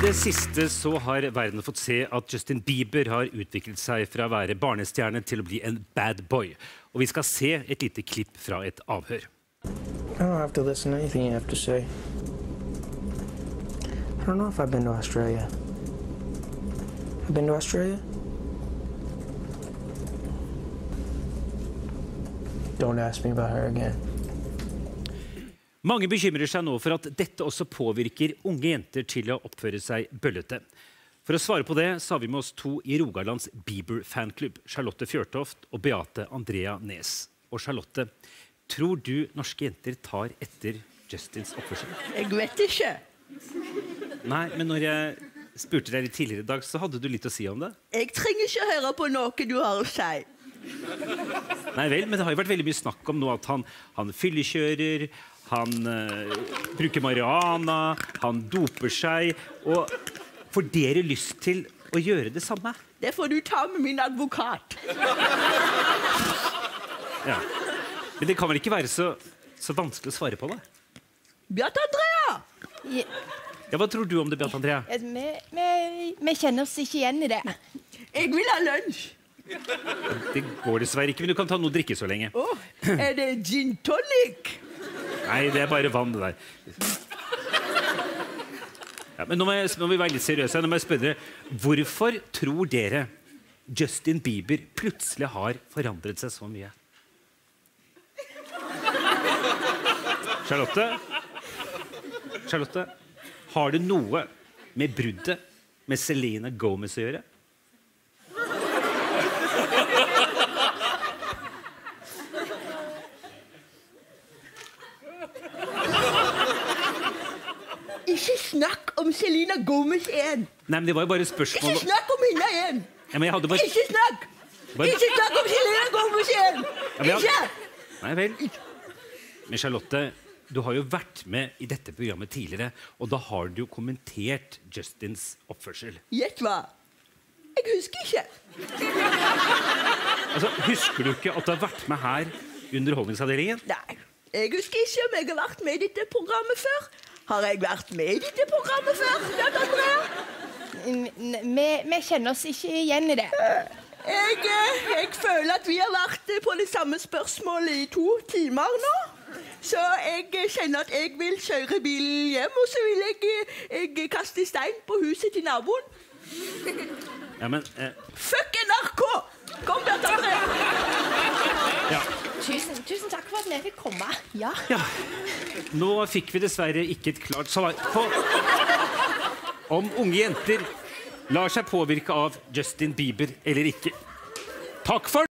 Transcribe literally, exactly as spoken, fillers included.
det siste så har verden fått se at Justin Bieber har utviklet seg fra å være barnestjerne til å bli en bad boy. Og vi skal se et lite klipp fra et avhør. I don't have to listen to anything you have to say. I don't know if I've been to Australia. I've been to Australia? Don't ask me about her again. Mange bekymrer seg nå for at dette også påvirker unge jenter til å oppføre seg bøllete. For å svare på det så har vi med oss to i Rogalands Bieber-fanklubb, Charlotte Fjørtoft og Beate Andrea Nes. Og Charlotte, tror du norske jenter tar etter Justins oppførsel? Jeg vet ikke. Nei, men når jeg spurte deg litt tidligere i dag, så hadde du litt å si om det. Jeg trenger ikke høre på noe du har å si. Nei vel, men det har jo vært veldig mye snakk om nå at han, han fyllekjører, han uh, bruker marihuana, han doper seg, og får dere lyst til å gjøre det samme? Det får du ta med min advokat. Ja, men det kan vel ikke være så, så vanskelig å svare på det? Beate Andrea! Ja, Ja, hva tror du om det, Beate Andrea? vi, vi, vi kjenner oss ikke igjen i det. Jeg vil ha lunsj. Det går dessverre ikke, men du kan ta noe å drikke så lenge. Åh, er det gin tonic? Nei, det er bare vann det der. Ja, men nå må, jeg, nå må vi være litt seriøse. Nå må jeg spørre dere, hvorfor tror dere Justin Bieber plutselig har forandret seg så mye? Charlotte? Charlotte, har det noe med bruddet med Selena Gomez å gjøre? Ikke snakk om Selena Gomez igjen. Nei, men det var jo bare spørsmål. Ikke snakk om henne igjen. Ja, men jeg hadde bare... Ikke snakk. Bare... Ikke snakk om Selena Gomez igjen. Ja, men jeg... Ikke. Nei vel. Men Charlotte, du har jo vært med i dette programmet tidligere, og da har du jo kommentert Justins oppførsel. Gjett hva? Jeg husker ikke. Altså, husker du ikke at du har vært med her i Underholdningsavdelingen? Nei, jeg husker ikke om jeg har vært med i dette programmet før. Har jeg vært med i dette programmet før, Beate Andrea? Vi, vi kjenner oss ikke igjen i det. Jeg, jeg føler at vi har vært på det samme spørsmålet i to timer nå. Så jeg kjenner at jeg vil kjøre bilen hjem, og så vil jeg, jeg kaste stein på huset til naboen. Ja, men... Eh... Fuck N R K! Kom, Beate Andrea! Ja. Tusen, tusen takk for at vi fikk komme. Ja. Ja. Nå fikk vi dessverre ikke et klart svar på om unge jenter lar seg påvirke av Justin Bieber eller ikke. Takk for